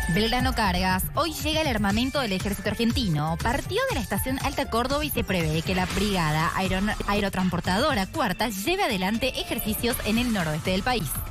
Belgrano Cargas. Hoy llega el armamento del ejército argentino. Partió de la estación Alta Córdoba y se prevé que la brigada aerotransportadora cuarta lleve adelante ejercicios en el noroeste del país.